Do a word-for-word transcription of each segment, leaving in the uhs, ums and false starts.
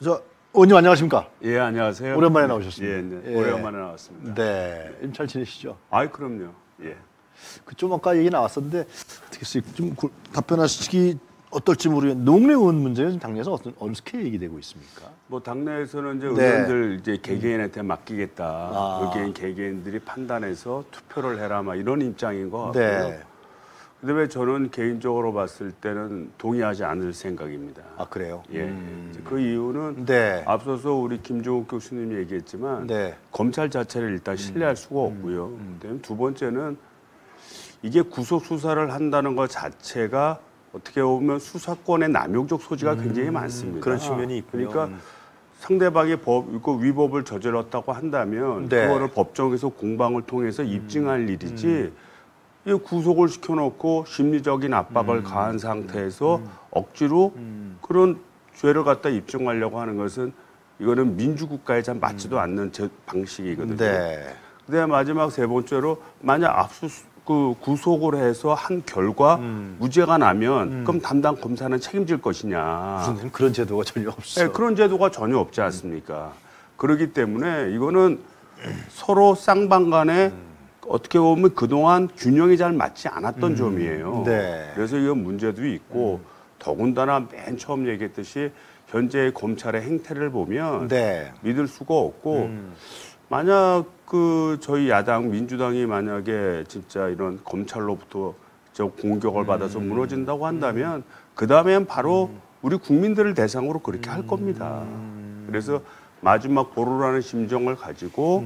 저 의원님 안녕하십니까? 예, 안녕하세요. 오랜만에 나오셨습니다. 예, 네. 예. 오랜만에 나왔습니다. 네, 좀 잘 지내시죠? 아이, 그럼요. 예. 그 좀 아까 얘기 나왔었는데 어떻게 좀 고- 답변하시기 어떨지 모르겠는데 농내 의원 문제는 당내에서 어떤 어떻게 얘기되고 있습니까? 뭐 당내에서는 이제 네. 의원들 이제 개개인한테 맡기겠다. 아. 개개인 개개인들이 판단해서 투표를 해라, 막 이런 입장인 것 같고요. 네. 근데 왜 저는 개인적으로 봤을 때는 동의하지 않을 생각입니다. 아 그래요? 예. 음. 이제 그 이유는 네. 앞서서 우리 김종욱 교수님이 얘기했지만 네. 검찰 자체를 일단 신뢰할 수가 없고요. 음. 그다음에 두 번째는 이게 구속 수사를 한다는 것 자체가 어떻게 보면 수사권의 남용적 소지가 굉장히 많습니다. 음. 그런 측면이 있군요. 그러니까 상대방이 법, 그 위법을 저질렀다고 한다면 네. 그거를 법정에서 공방을 통해서 입증할 일이지 이 구속을 시켜놓고 심리적인 압박을 음. 가한 상태에서 억지로 그런 죄를 갖다 입증하려고 하는 것은 이거는 민주국가에 잘 맞지도 않는 제 방식이거든요. 네. 그다음에 마지막 세 번째로 만약 압수 그 구속을 해서 한 결과 음. 무죄가 나면 그럼 담당 검사는 책임질 것이냐? 무슨 그런 제도가 전혀 없어. 네, 그런 제도가 전혀 없지 않습니까? 그렇기 때문에 이거는 서로 쌍방간에 어떻게 보면 그동안 균형이 잘 맞지 않았던 점이에요. 네. 그래서 이건 문제도 있고 더군다나 맨 처음 얘기했듯이 현재 검찰의 행태를 보면 네. 믿을 수가 없고 음. 만약 그 저희 야당 민주당이 만약에 진짜 이런 검찰로부터 저 공격을 받아서 무너진다고 한다면 그 다음엔 바로 우리 국민들을 대상으로 그렇게 할 겁니다. 그래서 마지막 보루라는 심정을 가지고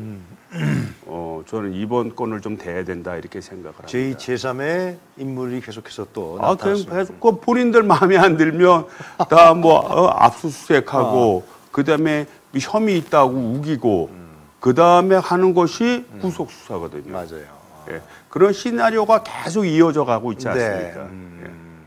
어 저는 이번 건을 좀 대야 된다 이렇게 생각을 합니다. 제이, 제삼의 인물이 계속해서 또 아, 그냥 나타났습니다. 계속 그 본인들 마음에 안 들면 다 뭐 어, 압수수색하고 그다음에 혐의 있다고 우기고 그다음에 하는 것이 구속 수사거든요. 맞아요. 예. 그런 시나리오가 계속 이어져 가고 있지 않습니까? 네. 음.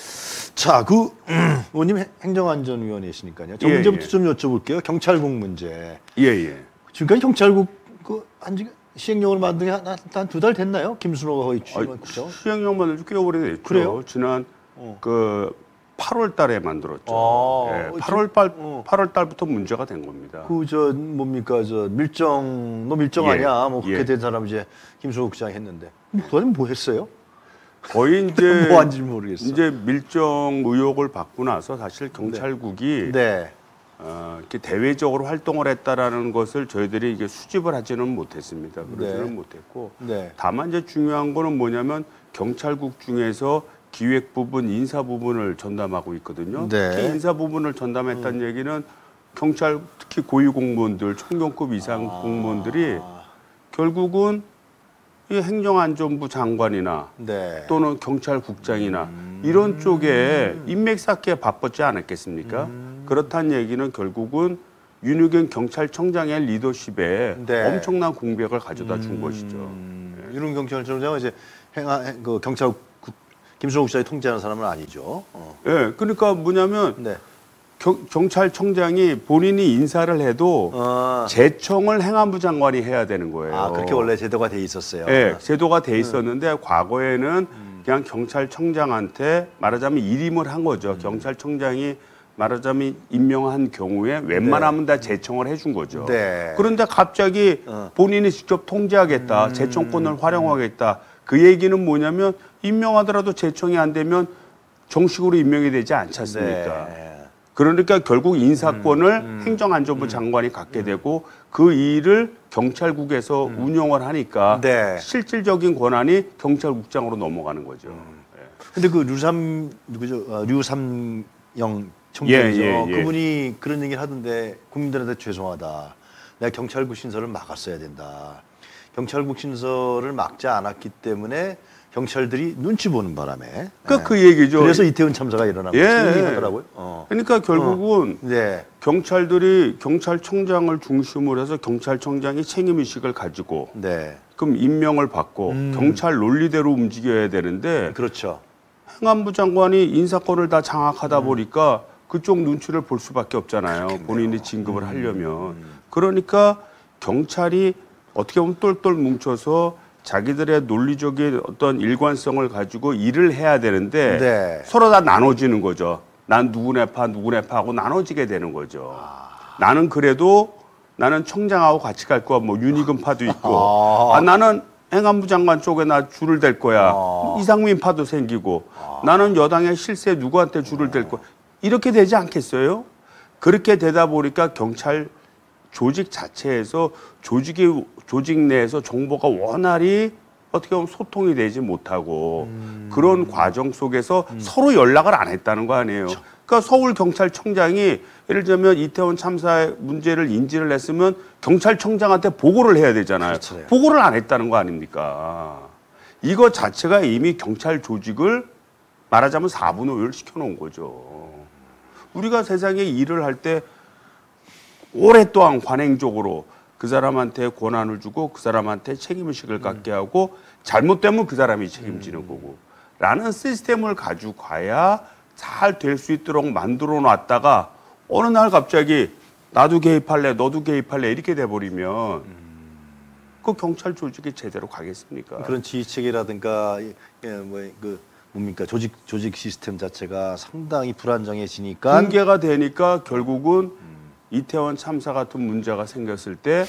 자, 그 음, 의원님 행정안전위원회시니까요. 저 예, 문제부터 예. 좀 여쭤볼게요. 경찰국 문제. 예, 예. 지금까지 경찰국 그한 시행령을 만든 게 한 두 달 됐나요? 김순호가 거의 취임한 그죠? 시행령 만들지 꽤 오래됐죠. 그래요? 지난 어. 그 팔월 달에 만들었죠. 아, 예, 팔월 달 어. 팔월 달부터 문제가 된 겁니다. 그 저 뭡니까 저 밀정 너 밀정 예, 아니야? 뭐 그렇게 예. 된 사람 이제 김순호 국장이 했는데 그거는 뭐 했어요? 거의 이제 뭐 한지 모르겠어. 이제 밀정 의혹을 받고 나서 사실 경찰국이 네. 어, 이렇게 대외적으로 활동을 했다라는 것을 저희들이 이게 수집을 하지는 못했습니다. 그러지는 네. 못했고 네. 다만 이제 중요한 거는 뭐냐면 경찰국 중에서 기획 부분, 인사 부분을 전담하고 있거든요. 네. 특히 인사 부분을 전담했다는 얘기는 경찰 특히 고위 공무원들, 총경급 이상 아. 공무원들이 결국은 이 행정안전부 장관이나 네. 또는 경찰국장이나 이런 쪽에 인맥 쌓기에 바빴지 않았겠습니까? 음. 그렇다는 얘기는 결국은 윤유경 경찰청장의 리더십에 네. 엄청난 공백을 가져다 준 것이죠. 음, 윤은 경찰청장은 이제 행하, 행- 그 경찰 국, 김순호 국장이 통제하는 사람은 아니죠. 어. 예, 그러니까 뭐냐면 네. 경, 경찰청장이 본인이 인사를 해도 어. 재청을 행안부 장관이 해야 되는 거예요. 아 그렇게 원래 제도가 돼 있었어요. 예, 제도가 돼 있었는데 과거에는 그냥 경찰청장한테 말하자면 일임을 한 거죠. 경찰청장이 말하자면 임명한 경우에 웬만하면 다 재청을 해준 거죠. 네. 그런데 갑자기 어. 본인이 직접 통제하겠다, 재청권을 활용하겠다. 그 얘기는 뭐냐면 임명하더라도 재청이 안 되면 정식으로 임명이 되지 않지 않습니까? 네. 그러니까 결국 인사권을 행정안전부 장관이 갖게 되고 그 일을 경찰국에서 운영을 하니까 네. 실질적인 권한이 경찰국장으로 넘어가는 거죠. 근데 그 류삼 누구죠? 어, 류삼영 총장이죠. 예, 예, 예. 그분이 그런 얘기를 하던데 국민들한테 죄송하다. 내가 경찰국 신설을 막았어야 된다. 경찰국 신설을 막지 않았기 때문에 경찰들이 눈치 보는 바람에. 그러니까 네. 그 얘기죠. 그래서 이태원 참사가 일어난 예. 거죠. 하더라고요. 어. 그러니까 결국은 네. 경찰들이 경찰청장을 중심으로 해서 경찰청장이 책임의식을 가지고 네. 그럼 임명을 받고 음. 경찰 논리대로 움직여야 되는데 그렇죠. 행안부 장관이 인사권을 다 장악하다 보니까 그쪽 눈치를 볼 수밖에 없잖아요. 본인이 진급을 하려면. 그러니까 경찰이 어떻게 보면 똘똘 뭉쳐서 자기들의 논리적인 어떤 일관성을 가지고 일을 해야 되는데 네. 서로 다 나눠지는 거죠. 난 누구네 파 누구네 파하고 나눠지게 되는 거죠. 아. 나는 그래도 나는 청장하고 같이 갈 거야. 뭐 윤희근 파도 있고. 아, 아 나는 행안부 장관 쪽에 나 줄을 댈 거야. 아. 이상민 파도 생기고. 아. 나는 여당의 실세 누구한테 줄을 댈 거야. 이렇게 되지 않겠어요? 그렇게 되다 보니까 경찰 조직 자체에서 조직이 조직 내에서 정보가 원활히 어떻게 보면 소통이 되지 못하고 음. 그런 과정 속에서 음. 서로 연락을 안 했다는 거 아니에요. 그렇죠. 그러니까 서울경찰청장이 예를 들면 이태원 참사의 문제를 인지를 했으면 경찰청장한테 보고를 해야 되잖아요. 그렇죠. 보고를 안 했다는 거 아닙니까? 이거 자체가 이미 경찰 조직을 말하자면 사분오열 시켜놓은 거죠. 우리가 세상에 일을 할 때 오랫동안 관행적으로 그 사람한테 권한을 주고 그 사람한테 책임의식을 갖게 하고 잘못되면 그 사람이 책임지는 거고 라는 시스템을 가지고 가야 잘 될 수 있도록 만들어 놨다가 어느 날 갑자기 나도 개입할래 너도 개입할래 이렇게 돼버리면 그 경찰 조직이 제대로 가겠습니까? 그런 지휘체계라든가 예, 뭐 그 뭡니까 조직 조직 시스템 자체가 상당히 불안정해지니까 붕괴가 되니까 결국은 이태원 참사 같은 문제가 생겼을 때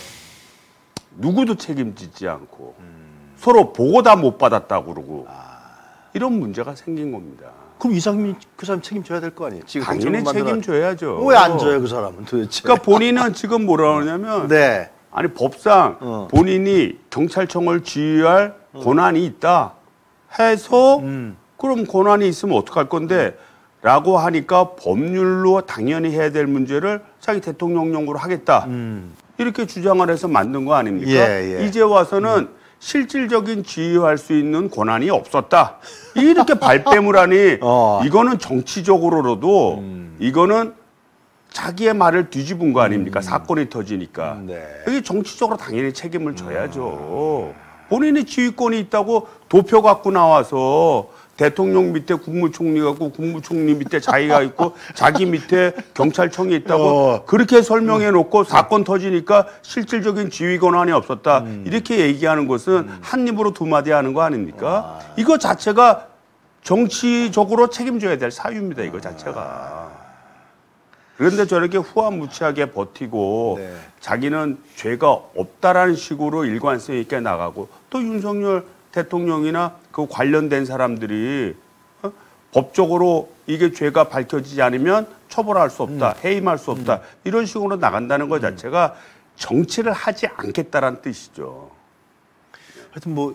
누구도 책임지지 않고 음. 서로 보고 다 못 받았다고 그러고 아. 이런 문제가 생긴 겁니다. 그럼 이상민 그 사람 책임져야 될 거 아니에요? 지금 당연히 책임져야죠. 왜 안 져요 그 사람은 도대체? 그러니까 본인은 지금 뭐라 그러냐면 네. 아니 법상 어. 본인이 경찰청을 지휘할 어. 권한이 있다 해서 음. 그럼 권한이 있으면 어떡할 건데 라고 하니까 법률로 당연히 해야 될 문제를 자기 대통령령으로 하겠다. 음. 이렇게 주장을 해서 만든 거 아닙니까? 예, 예. 이제 와서는 음. 실질적인 지휘할 수 있는 권한이 없었다. 이렇게 발뺌을 하니 어. 이거는 정치적으로도 음. 이거는 자기의 말을 뒤집은 거 아닙니까? 음. 사건이 터지니까. 네. 이게 정치적으로 당연히 책임을 져야죠. 음. 본인이 지휘권이 있다고 도표 갖고 나와서 대통령 밑에 국무총리가 있고 국무총리 밑에 자기가 있고 자기 밑에 경찰청이 있다고 어. 그렇게 설명해 놓고 음. 사건 터지니까 실질적인 지휘 권한이 없었다. 음. 이렇게 얘기하는 것은 음. 한 입으로 두 마디 하는 거 아닙니까? 아. 이거 자체가 정치적으로 책임져야 될 사유입니다. 이거 자체가. 그런데 저렇게 후한무치하게 버티고 네. 자기는 죄가 없다라는 식으로 일관성 있게 나가고 또 윤석열 대통령이나 그 관련된 사람들이 어? 법적으로 이게 죄가 밝혀지지 않으면 처벌할 수 없다, 음. 해임할 수 없다 음. 이런 식으로 나간다는 것 자체가 정치를 하지 않겠다라는 뜻이죠. 하여튼 뭐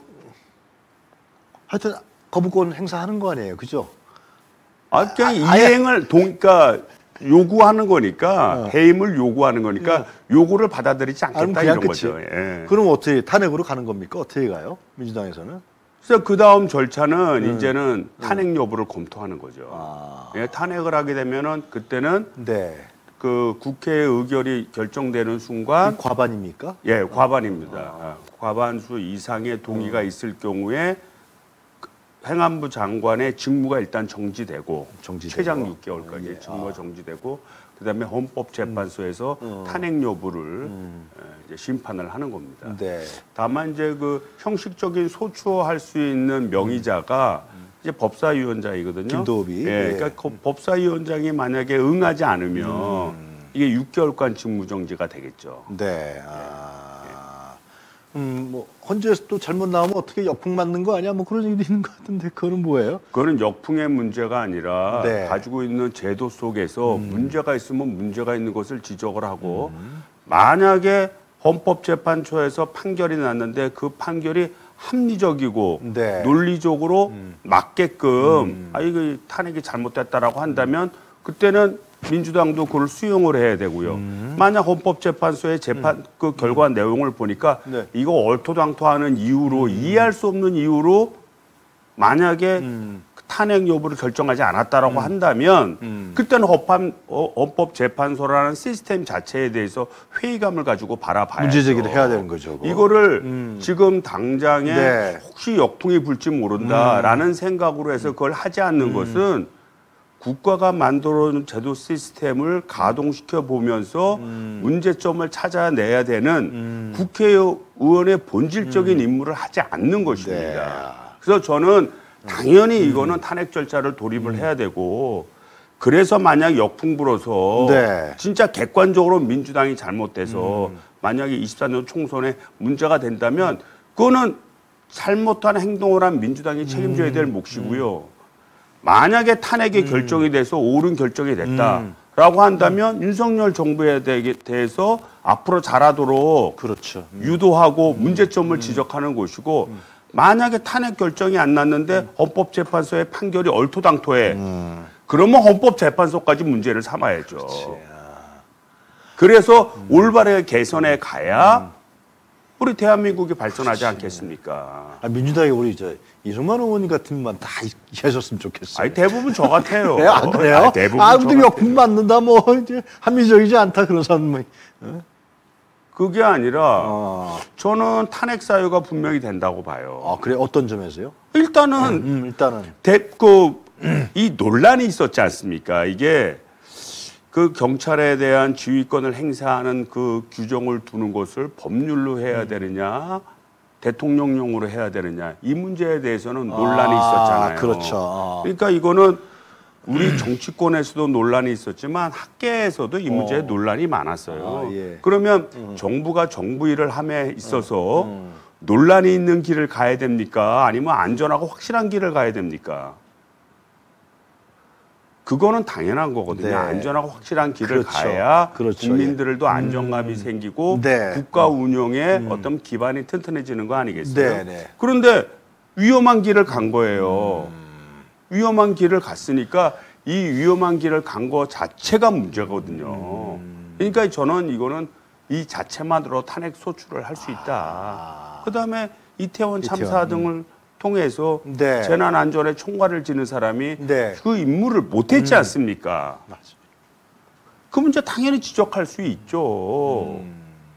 하여튼 거부권 행사하는 거 아니에요, 그죠? 아, 그냥 아, 이행을 동, 그러니까 요구하는 거니까 어. 해임을 요구하는 거니까 어. 요구를 받아들이지 않겠다 이런 끝이. 거죠. 예. 그럼 어떻게 탄핵으로 가는 겁니까? 어떻게 가요? 민주당에서는? 그래서 그 다음 절차는 음. 이제는 탄핵 여부를 검토하는 거죠. 아. 예, 탄핵을 하게 되면은 그때는 네. 그 국회의 의결이 결정되는 순간 과반입니까? 예, 과반입니다. 아. 과반수 이상의 동의가 어. 있을 경우에 행안부 장관의 직무가 일단 정지되고, 정지되고. 최장 육 개월까지 예. 직무가 아. 정지되고 그다음에 헌법재판소에서 음. 탄핵 여부를 음. 이제 심판을 하는 겁니다. 네. 다만 이제 그 형식적인 소추할 수 있는 명의자가 음. 이제 법사위원장이거든요. 김도읍이. 예, 예. 그러니까 그 법사위원장이 만약에 응하지 않으면 음. 이게 육 개월간 직무 정지가 되겠죠. 네. 아. 음, 뭐 헌재에서 또 잘못 나오면 어떻게 역풍 맞는 거 아니야? 뭐 그런 얘기도 있는 것 같은데 그거는 뭐예요? 그거는 역풍의 문제가 아니라 네. 가지고 있는 제도 속에서 음. 문제가 있으면 문제가 있는 것을 지적을 하고 음. 만약에 헌법재판소에서 판결이 났는데 그 판결이 합리적이고 네. 논리적으로 음. 맞게끔 음. 아 이거 탄핵이 잘못됐다라고 한다면 그때는 민주당도 그걸 수용을 해야 되고요. 음. 만약 헌법재판소의 재판 음. 그 결과 음. 내용을 보니까 네. 이거 얼토당토하는 이유로 음. 이해할 수 없는 이유로 만약에 음. 탄핵 여부를 결정하지 않았다라고 음. 한다면 음. 그때는 헌법, 헌법재판소라는 시스템 자체에 대해서 회의감을 가지고 바라봐야죠. 문제 제기를 해야 되는 거죠. 그거. 이거를 음. 지금 당장에 네. 혹시 역풍이 불지 모른다라는 음. 생각으로 해서 그걸 하지 않는 음. 것은 국가가 만들어놓은 제도 시스템을 가동시켜 보면서 음. 문제점을 찾아내야 되는 음. 국회의원의 본질적인 음. 임무를 하지 않는 것입니다. 네. 그래서 저는 당연히 음. 이거는 탄핵 절차를 돌입을 음. 해야 되고 그래서 만약 역풍 불어서 네. 진짜 객관적으로 민주당이 잘못돼서 음. 만약에 이십사 년 총선에 문제가 된다면 그거는 잘못한 행동을 한 민주당이 책임져야 될 음. 몫이고요. 만약에 탄핵이 음. 결정이 돼서 옳은 결정이 됐다. 음. 라고 한다면 윤석열 정부에 대해서 앞으로 잘하도록 그렇죠. 음. 유도하고 문제점을 지적하는 것이고 만약에 탄핵 결정이 안 났는데 헌법재판소의 판결이 얼토당토해. 음. 그러면 헌법재판소까지 문제를 삼아야죠. 그렇지. 그래서 올바르게 개선해 가야 우리 대한민국이 발전하지 않겠습니까? 아, 민주당이 우리 저 이승만 의원 같은 분만 다 하셨으면 좋겠어요. 아니 대부분 저 같아요. 네, 안 그래요? 아니, 대부분 아, 저 근데 같아요. 역풍 맞는다 뭐 이제 합리적이지 않다 그런 사람 뭐. 어? 그게 아니라 아, 저는 탄핵 사유가 분명히 된다고 봐요. 아, 그래 어떤 점에서요? 일단은 음, 일단은 대, 그, 이 논란이 있었지 않습니까? 이게 그 경찰에 대한 지휘권을 행사하는 그 규정을 두는 것을 법률로 해야 되느냐, 대통령령으로 해야 되느냐, 이 문제에 대해서는 논란이 아, 있었잖아요. 그렇죠. 아. 그러니까 이거는 우리 정치권에서도 논란이 있었지만 학계에서도 이 문제에 어. 논란이 많았어요. 아, 예. 그러면 정부가 정부 일을 함에 있어서 음. 논란이 있는 길을 가야 됩니까? 아니면 안전하고 확실한 길을 가야 됩니까? 그거는 당연한 거거든요. 네. 안전하고 확실한 길을 그렇죠. 가야 그렇죠. 국민들도 안정감이 생기고 네. 국가 운영에 어떤 기반이 튼튼해지는 거 아니겠어요? 네, 네. 그런데 위험한 길을 간 거예요. 위험한 길을 갔으니까 이 위험한 길을 간 거 자체가 문제거든요. 그러니까 저는 이거는 이 자체만으로 탄핵 소추를 할 수 있다. 아. 그다음에 이태원 참사 이태원, 등을 통해서 네. 재난안전에 총괄을 지는 사람이 네. 그 임무를 못했지 않습니까? 맞습니다. 그 문제 당연히 지적할 수 있죠. 음.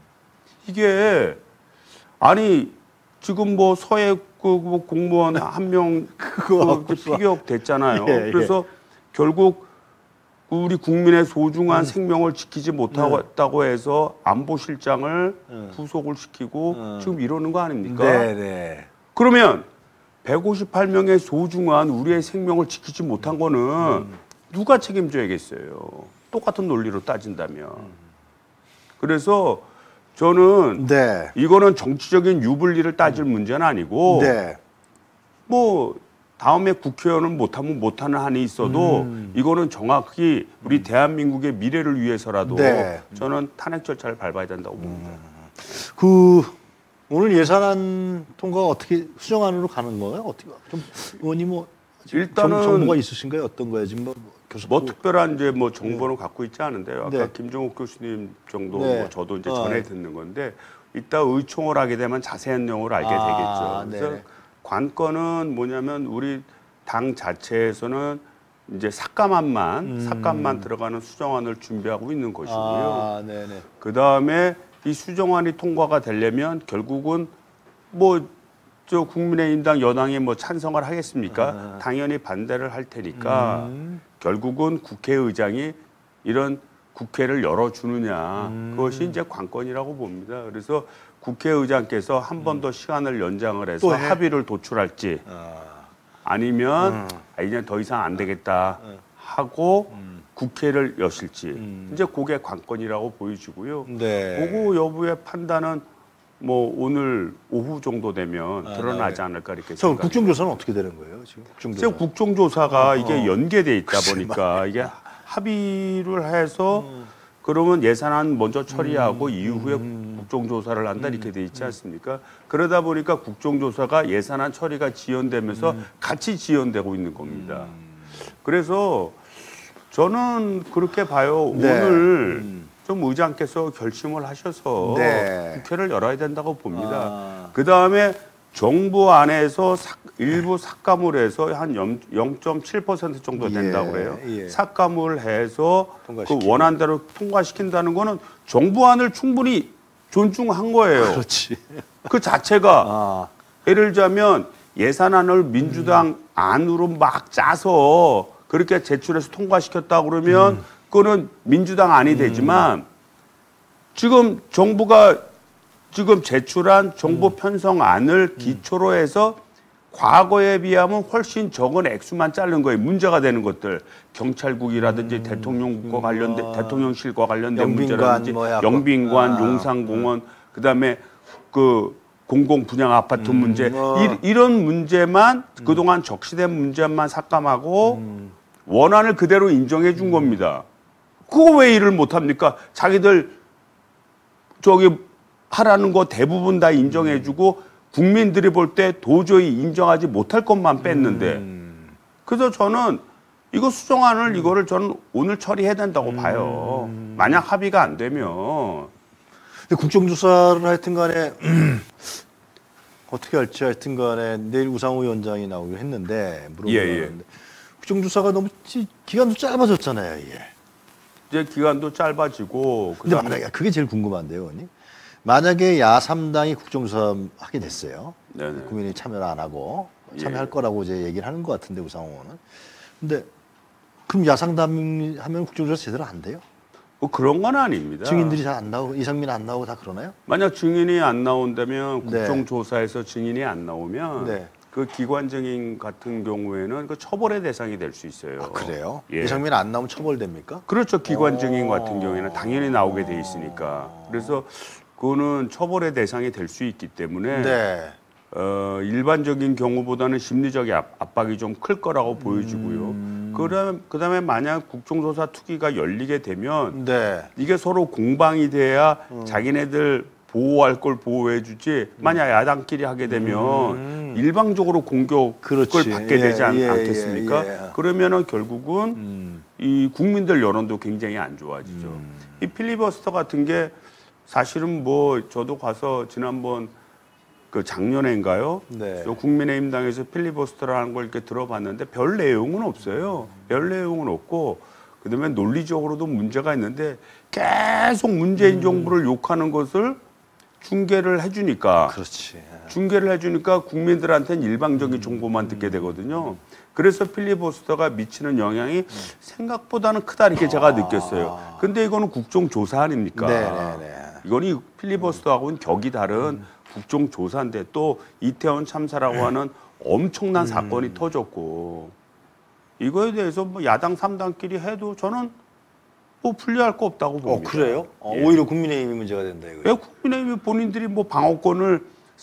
이게 아니 지금 뭐 서해 그 공무원 한 명 그거 그 피격 됐잖아요. 예, 예. 그래서 결국 우리 국민의 소중한 생명을 지키지 못하고 해서 안보실장을 음. 구속을 시키고 음. 지금 이러는 거 아닙니까? 네, 네. 그러면 백오십팔 명의 소중한 우리의 생명을 지키지 못한 거는 누가 책임져야겠어요? 똑같은 논리로 따진다면. 그래서 저는 네. 이거는 정치적인 유불리를 따질 문제는 아니고 네. 뭐 다음에 국회의원은 못하면 못하는 한이 있어도 음. 이거는 정확히 우리 대한민국의 미래를 위해서라도 네. 저는 탄핵 절차를 밟아야 된다고 봅니다. 그 오늘 예산안 통과가 어떻게 수정안으로 가는 거예요? 어떻게 좀 의원이 뭐 일단은 정, 정보가 있으신가요? 어떤 거예요? 지금 뭐, 뭐 교섭 뭐 특별한 이제 뭐 정보는 갖고 있지 않은데요. 아까 네. 김종욱 교수님 정도 네. 뭐 저도 이제 아, 전해 네. 듣는 건데 이따 의총을 하게 되면 자세한 내용을 알게 아, 되겠죠. 그래서 네. 관건은 뭐냐면 우리 당 자체에서는 이제 삭감안만 음. 삭감만 들어가는 수정안을 준비하고 있는 것이고요. 아, 네, 네. 그 다음에 이 수정안이 통과가 되려면 결국은 뭐 저 국민의힘당 여당이 뭐 찬성을 하겠습니까? 아. 당연히 반대를 할 테니까 음. 결국은 국회의장이 이런 국회를 열어주느냐 음. 그것이 이제 관건이라고 봅니다. 그래서 국회의장께서 한 번 더 시간을 연장을 해서 또 해? 합의를 도출할지 아. 아니면 음. 아, 이제 더 이상 안 되겠다 음. 하고 음. 국회를 여실지 음. 이제 그게 관건이라고 보여지고요. 네. 그거 여부의 판단은 뭐 오늘 오후 정도 되면 아, 드러나지 네. 않을까 이렇게 저 생각합니다. 국정조사는 어떻게 되는 거예요? 지금 국정조사. 지금 국정조사가 어, 이게 어. 연계돼 있다 보니까 이게 합의를 해서 그러면 예산안 먼저 처리하고 이후에 국정조사를 한다 이렇게 돼 있지 않습니까? 그러다 보니까 국정조사가 예산안 처리가 지연되면서 같이 지연되고 있는 겁니다. 그래서 저는 그렇게 봐요. 네. 오늘 음. 좀 의장께서 결심을 하셔서 네. 국회를 열어야 된다고 봅니다. 아. 그 다음에 정부 안에서 삭- 일부 삭감을 해서 한 영 점 칠 퍼센트 정도 된다고 예, 그래요. 예. 삭감을 해서 그 통과시키고. 원안대로 통과시킨다는 거는 정부안을 충분히 존중한 거예요. 그렇지. 그 자체가 아. 예를 들자면 예산안을 민주당 음. 안으로 막 짜서 그렇게 제출해서 통과시켰다 그러면 음. 그거는 민주당 안이 되지만 지금 정부가 지금 제출한 정부 편성안을 기초로 해서 과거에 비하면 훨씬 적은 액수만 자른 거예요. 문제가 되는 것들. 경찰국이라든지 음, 대통령과 관련된 뭐, 대통령실과 관련된 영빈관, 문제라든지 뭐야, 영빈관, 아, 용산공원, 음. 그다음에 그 공공 분양 아파트 음, 문제 뭐. 이, 이런 문제만 음. 그동안 적시된 문제만 삭감하고 음. 원안을 그대로 인정해 준 음. 겁니다. 그거 왜 일을 못 합니까? 자기들 저기 하라는 거 대부분 다 인정해 주고 국민들이 볼 때 도저히 인정하지 못할 것만 뺐는데 음. 그래서 저는 이거 수정안을 음. 이거를 저는 오늘 처리해야 된다고 음. 봐요. 만약 합의가 안 되면 국정조사를 하여튼 간에 어떻게 할지 하여튼 간에 내일 우상호 위원장이 나오기로 했는데 물어보는데 예, 예. 국정조사가 너무 기간도 짧아졌잖아요. 이게. 이제 기간도 짧아지고 근데 만약에 그게 제일 궁금한데요, 의원님. 만약에 야삼당이 국정조사 하게 됐어요. 네네. 국민이 참여를 안 하고 참여할 예. 거라고 이제 얘기를 하는 것 같은데 우상호는. 근데 그럼 야삼당이 하면 국정조사 제대로 안 돼요? 뭐 그런 건 아닙니다. 증인들이 잘 안 나오고 이상민 안 나오고 다 그러나요? 만약 증인이 안 나온다면 네. 국정조사에서 증인이 안 나오면 네. 그 기관 증인 같은 경우에는 그 처벌의 대상이 될 수 있어요. 아, 그래요? 예. 이상민 안 나오면 처벌됩니까? 그렇죠. 기관 증인 같은 경우에는 당연히 나오게 돼 있으니까. 그래서 그거는 처벌의 대상이 될 수 있기 때문에 네. 어, 일반적인 경우보다는 심리적 압박이 좀 클 거라고 보여지고요. 음. 그다음 그다음에 만약 국정조사 투기가 열리게 되면 네. 이게 서로 공방이 돼야 음. 자기네들 보호할 걸 보호해주지. 만약 야당끼리 하게 되면 음. 일방적으로 공격을 그렇지. 받게 예, 되지 않, 예, 않겠습니까? 예, 예. 그러면은 결국은 음. 이 국민들 여론도 굉장히 안 좋아지죠. 음. 이 필리버스터 같은 게 사실은 뭐 저도 가서 지난번 그 작년에인가요? 네. 국민의힘당에서 필리버스터라는 걸 이렇게 들어봤는데 별 내용은 없어요. 별 내용은 없고 그다음에 논리적으로도 문제가 있는데 계속 문재인 음. 정부를 욕하는 것을 중계를 해주니까 그렇지. 중계를 해주니까 국민들한테는 일방적인 정보만 듣게 되거든요. 그래서 필리버스터가 미치는 영향이 생각보다는 크다 이렇게 제가 느꼈어요. 근데 이거는 국정조사 아닙니까? 네네네. 이거는 이 필리버스터하고는 격이 다른 음. 국정조사인데 또 이태원 참사라고 하는 엄청난 음. 사건이 터졌고 이거에 대해서 뭐 야당 삼 당끼리 해도 저는 뭐 분리할 거 없다고 봅니다. 어, 그래요? 어, 예. 오히려 국민의힘이 문제가 된다 이거예요. 왜 국민의힘이 본인들이 뭐 방어권을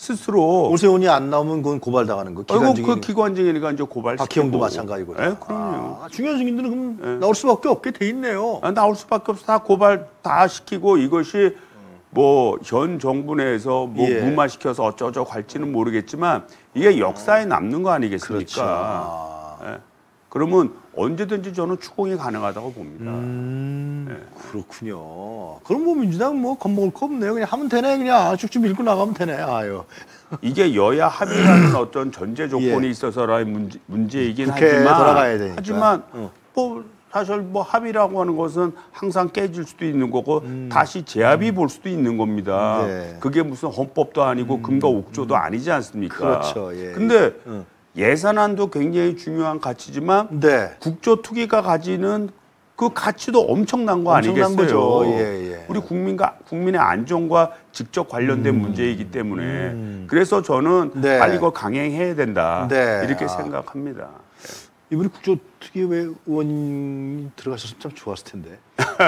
스스로 오세훈이 안 나오면 그건 고발당하는 거. 기관 증인. 그 기관 증인이니까 이제 고발. 박희영도 마찬가지고. 네, 그럼요. 아, 중요한 증인들은 그럼 네. 나올 수밖에 없게 돼 있네요. 아, 나올 수밖에 없어. 다 고발 다 시키고 이것이 뭐 현 정부 내에서 뭐 예. 무마시켜서 어쩌저쩌 갈지는 모르겠지만 이게 역사에 남는 거 아니겠습니까? 그렇죠. 아. 네. 그러면 언제든지 저는 추궁이 가능하다고 봅니다. 음, 네. 그렇군요. 그럼 뭐 민주당 뭐 겁먹을 거 없네요. 그냥 하면 되네. 그냥 쭉쭉 밀고 나가면 되네. 아유. 이게 여야 합의라는 어떤 전제 조건이 예. 있어서라의 문제, 문제이긴 하지만, 돌아가야 되니까. 하지만 어. 뭐 사실 뭐 합의라고 하는 것은 항상 깨질 수도 있는 거고 음. 다시 재합의 음. 볼 수도 있는 겁니다. 네. 그게 무슨 헌법도 아니고 음. 금과 옥조도 음. 아니지 않습니까? 그렇죠. 예. 근데 음. 예산안도 굉장히 중요한 가치지만 네. 국조 투기가 가지는 그 가치도 엄청난 거 엄청난 아니겠어요? 예, 예. 우리 국민과 국민의 안전과 직접 관련된 음. 문제이기 때문에 음. 그래서 저는 네. 빨리 이거 강행해야 된다 네. 이렇게 아. 생각합니다. 이번에 국조특위회 의원님 들어가셨으면 참 좋았을 텐데.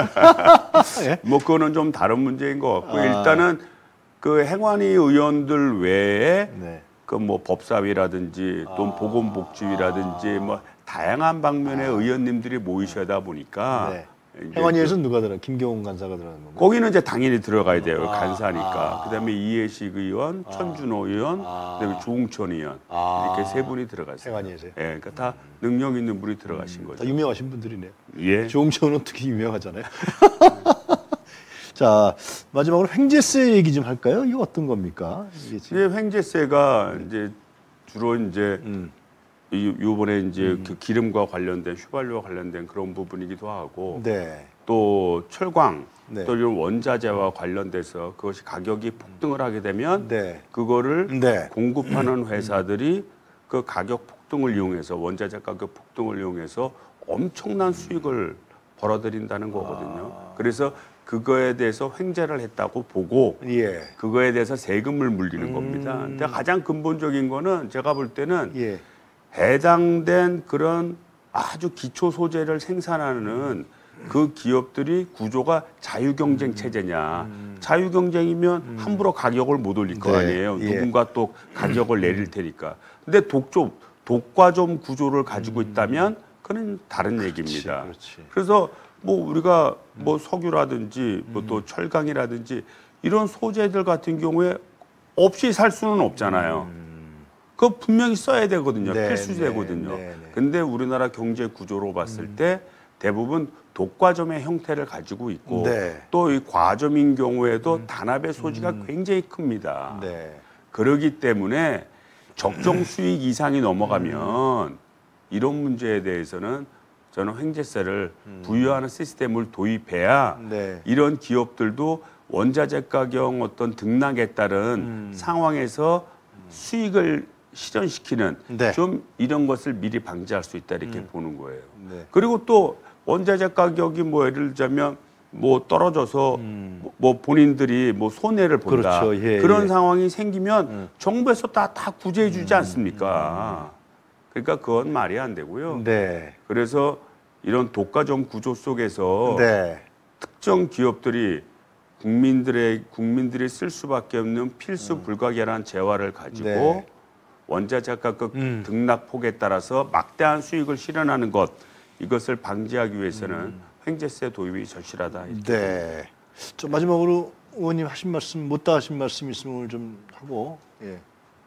예? 뭐 그거는 좀 다른 문제인 것 같고 아. 일단은 그 행안위 의원들 외에 네. 그 뭐 법사위라든지 또 아. 보건복지위라든지 아. 뭐 다양한 방면의 아. 의원님들이 모이셔다 보니까 네. 행안위에서는 누가 들어? 김경훈 간사가 들어가는 건가요? 거기는 이제 당연히 들어가야 돼요. 아. 간사니까. 아. 그다음에 이해식 의원, 아. 천준호 의원, 아. 그다음에 조웅천 의원 아. 이렇게 세 분이 들어갔어요. 행안위에서요? 예, 그러니까 다 능력 있는 분이 들어가신 음. 거죠. 다 유명하신 분들이네요. 예. 조웅천은 특히 유명하잖아요. 자, 마지막으로 횡재세 얘기 좀 할까요? 이거 어떤 겁니까? 이게 지금 횡재세가 음. 이제 주로 이제 음. 이 요번에 이제 음. 그 기름과 관련된 휘발유와 관련된 그런 부분이기도 하고 네. 또 철광 네. 또 이런 원자재와 관련돼서 그것이 가격이 폭등을 하게 되면 네. 그거를 네. 공급하는 회사들이 그 가격 폭등을 이용해서 원자재 가격 폭등을 이용해서 엄청난 수익을 벌어들인다는 거거든요. 아. 그래서 그거에 대해서 횡재를 했다고 보고 예. 그거에 대해서 세금을 물리는 음. 겁니다. 근데 가장 근본적인 거는 제가 볼 때는 예. 해당된 그런 아주 기초 소재를 생산하는 그 기업들이 구조가 자유경쟁 체제냐. 음. 자유경쟁이면 음. 함부로 가격을 못 올릴 거 네. 아니에요. 예. 누군가 또 가격을 내릴 테니까. 근데 독점, 독과점 구조를 가지고 있다면 그건 다른 그렇지, 얘기입니다. 그렇지. 그래서 뭐 우리가 뭐 석유라든지 뭐 또 철강이라든지 이런 소재들 같은 경우에 없이 살 수는 없잖아요. 그거 분명히 써야 되거든요. 네, 필수되거든요. 네, 네, 네. 근데 우리나라 경제 구조로 봤을 때 대부분 독과점의 형태를 가지고 있고 네. 또 이 과점인 경우에도 단합의 소지가 굉장히 큽니다. 네. 그러기 때문에 적정 수익 이상이 넘어가면 이런 문제에 대해서는 저는 횡재세를 부여하는 시스템을 도입해야 네. 이런 기업들도 원자재 가격 어떤 등락에 따른 음. 상황에서 수익을 실현시키는 네. 좀 이런 것을 미리 방지할 수 있다 이렇게 음. 보는 거예요. 네. 그리고 또 원자재 가격이 뭐 예를 들자면 뭐 떨어져서 음. 뭐- 뭐 본인들이 뭐 손해를 본다 그렇죠. 예, 그런 예. 상황이 생기면 음. 정부에서 다 다 구제해주지 않습니까? 그러니까 그건 말이 안 되고요. 네. 그래서 이런 독과점 구조 속에서 네. 특정 기업들이 국민들의 국민들이 쓸 수밖에 없는 필수 불가결한 재화를 가지고 네. 원자재 가격 음. 등락폭에 따라서 막대한 수익을 실현하는 것 이것을 방지하기 위해서는 횡재세 도입이 절실하다. 이렇게 네. 저 마지막으로 의원님 하신 말씀 못다 하신 말씀 있으면 오늘 좀 하고 예.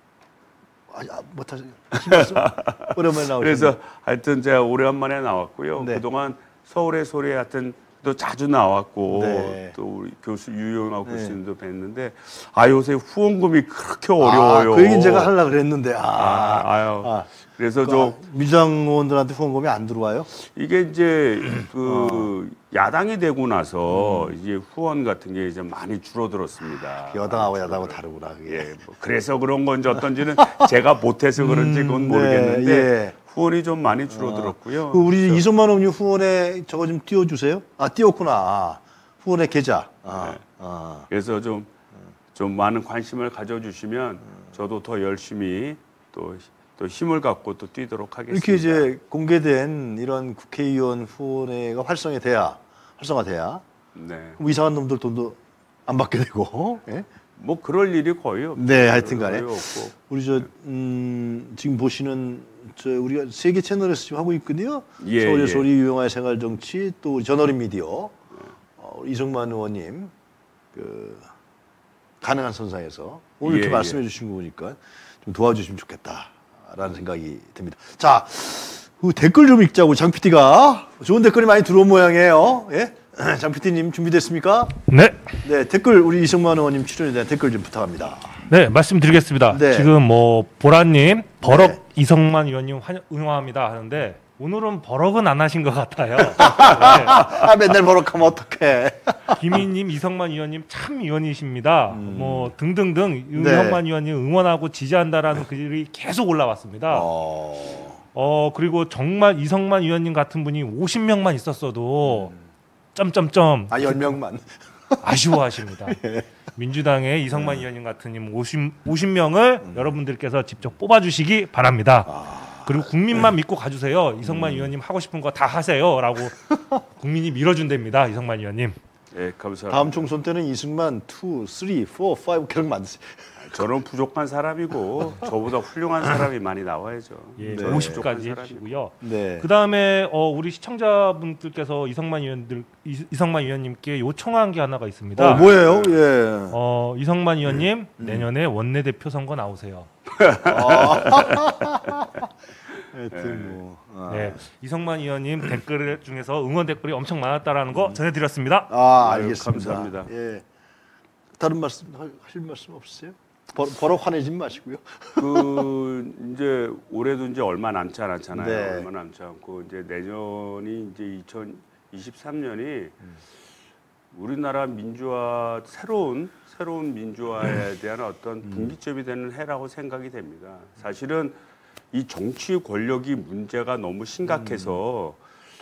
아, 아, 못 하신 하신 말씀 오랜만에 나오셨네요. 그래서 하여튼 제가 오랜만에 나왔고요. 네. 그동안 서울의 소리에 하여튼 또 자주 나왔고 네. 또 우리 교수 유영하고 네. 교수님도 뵀는데 아 요새 후원금이 그렇게 어려워요. 아, 그 얘기 제가 하려고 그랬는데 아, 아, 아유. 아. 그래서 그, 좀 민주당 의원들한테 후원금이 안 들어와요? 이게 이제 그 어. 야당이 되고 나서 음. 이제 후원 같은 게 이제 많이 줄어들었습니다. 여당하고 많이 야당하고 줄어들어요. 다르구나 그게. 예, 뭐 그래서 그런 건지 어떤지는 제가 못해서 그런지 그건 음, 모르겠는데 네, 예. 후원이 좀 많이 줄어들었고요. 그 우리 그래서 이성만 의원님 후원에 저거 좀 띄워주세요. 아 띄웠구나. 후원의 계좌. 아, 네. 아. 그래서 좀, 좀 많은 관심을 가져주시면 저도 더 열심히 또, 또 힘을 갖고 또 뛰도록 하겠습니다. 이렇게 이제 공개된 이런 국회의원 후원회가 활성화돼야 활성화돼야 네. 뭐 이상한 놈들 돈도 안 받게 되고. 예? 뭐 그럴 일이 거의 없죠. 네, 하여튼간에 거의 없고. 우리 저 음, 지금 보시는 저 우리가 세계 채널에서 지금 하고 있거든요. 예, 서울의 예. 소리, 유영아의 생활정치, 또 우리 저널인 미디어 어, 이성만 의원님 그 가능한 선상에서 오늘 이렇게 예, 말씀해 주신 거 보니까 좀 도와주시면 좋겠다라는 생각이 듭니다. 자, 그 댓글 좀 읽자고 장 피디가 좋은 댓글이 많이 들어온 모양이에요. 예? 장 피디님 준비됐습니까? 네, 네, 댓글 우리 이성만 의원님 출연에 대한 댓글 좀 부탁합니다. 네 말씀드리겠습니다. 네. 지금 뭐 보라님 버럭 네. 이성만 의원님 환영, 응원합니다 하는데 오늘은 버럭은 안 하신 것 같아요. 네. 아, 맨날 버럭하면 어떡해. 김희님, 이성만 의원님 참 위원이십니다. 뭐 등등등 음. 네. 이성만 의원님 응원하고 지지한다라는 글이 계속 올라왔습니다. 어... 어 그리고 정말 이성만 의원님 같은 분이 오십 명만 있었어도 점점점 아, 열 명만. 아쉬워하십니다. 예. 민주당의 이성만 의원님 같은 님 오십, 오십 명을 여러분들께서 직접 뽑아주시기 바랍니다. 아... 그리고 국민만 믿고 가주세요. 이성만 의원님 하고 싶은 거 다 하세요라고 국민이 밀어준답니다. 이성만 의원님. 예, 감사합니다. 다음 총선 때는 이승만 이, 삼, 사, 오 계속 만드세요. 저는 부족한 사람이고 저보다 훌륭한 사람이 많이 나와야죠. 예, 네. 오십까지 해주시고요. 네. 그 다음에 어, 우리 시청자분들께서 이성만 의원들 이, 이성만 의원님께 요청한 게 하나가 있습니다. 어, 뭐예요? 예. 어, 이성만 의원님 내년에 원내대표 선거 나오세요. 아. 하여튼 뭐. 아, 네, 이성만 의원님 댓글 중에서 응원 댓글이 엄청 많았다라는 거 전해드렸습니다. 아 아유, 알겠습니다. 감사합니다. 예. 다른 말씀 하- 하실 말씀 없으세요? 버, 버럭 화내지 마시고요. 그 이제 올해도 이제 얼마 남지 않았잖아요. 네. 얼마 남지 않고 이제 내년이 이제 이천이십삼 년이 우리나라 민주화 새로운 새로운 민주화에 대한 어떤 분기점이 되는 해라고 생각이 됩니다. 사실은 이 정치 권력이 문제가 너무 심각해서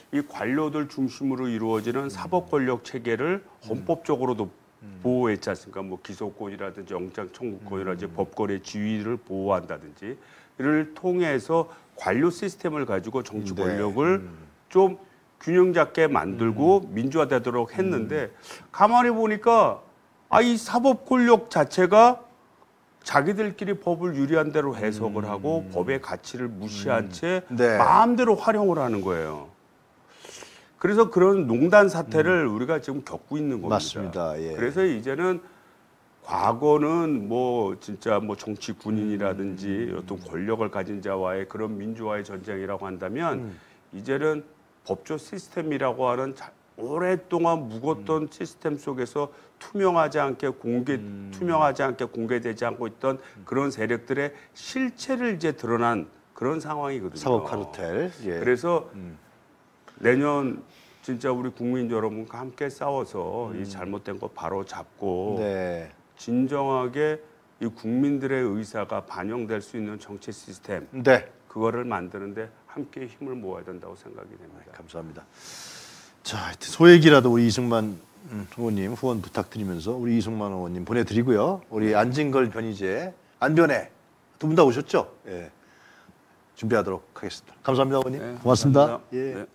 이 관료들 중심으로 이루어지는 사법 권력 체계를 헌법적으로도 음. 보호했지 않습니까? 뭐 기소권이라든지 영장 청구권이라든지 음. 법권의 지위를 보호한다든지 이를 통해서 관료 시스템을 가지고 정치 네. 권력을 음. 좀 균형 잡게 만들고 음. 민주화되도록 했는데 음. 가만히 보니까 아, 이 사법 권력 자체가 자기들끼리 법을 유리한 대로 해석을 음. 하고 법의 가치를 무시한 음. 채 네. 마음대로 활용을 하는 거예요. 그래서 그런 농단 사태를 음. 우리가 지금 겪고 있는 겁니다. 맞습니다. 예. 그래서 이제는 과거는 뭐 진짜 뭐 정치 군인이라든지 음. 어떤 권력을 가진 자와의 그런 민주화의 전쟁이라고 한다면 음. 이제는 법조 시스템이라고 하는 자, 오랫동안 묵었던 음. 시스템 속에서 투명하지 않게 공개 음. 투명하지 않게 공개되지 않고 있던 그런 세력들의 실체를 이제 드러난 그런 상황이거든요. 사법 카르텔. 예. 그래서 음. 내년 진짜 우리 국민 여러분과 함께 싸워서 음. 이 잘못된 거 바로 잡고 네. 진정하게 이 국민들의 의사가 반영될 수 있는 정치 시스템 네. 그거를 만드는데 함께 힘을 모아야 된다고 생각이 됩니다. 네, 감사합니다. 자, 소액이라도 우리 이승만 의원님 후원 부탁드리면서 우리 이승만 의원님 보내드리고요. 우리 안진걸 변희재 안변해 두 분 다 오셨죠? 예. 준비하도록 하겠습니다. 감사합니다, 의원님. 네, 고맙습니다. 감사합니다. 예. 네.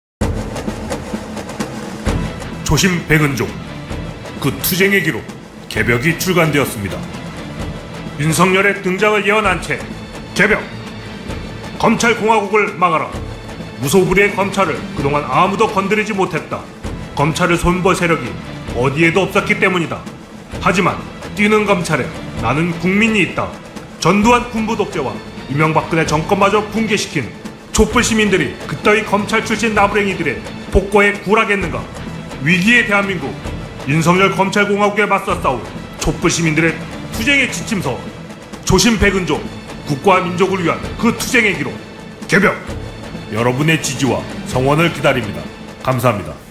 조심 백은종 그 투쟁의 기록 개벽이 출간되었습니다. 윤석열의 등장을 예언한 채 개벽 검찰공화국을 막아라. 무소불위의 검찰을 그동안 아무도 건드리지 못했다. 검찰을 손볼 세력이 어디에도 없었기 때문이다. 하지만 뛰는 검찰에 나는 국민이 있다. 전두환 군부 독재와 이명박근혜 정권마저 붕괴시킨 촛불 시민들이 그따위 검찰 출신 나부랭이들의 폭거에 굴하겠는가. 위기의 대한민국 윤석열 검찰공화국에 맞서 싸울 촛불 시민들의 투쟁의 지침서 조심 백은종 국가와 민족을 위한 그 투쟁의 기록 개벽 여러분의 지지와 성원을 기다립니다. 감사합니다.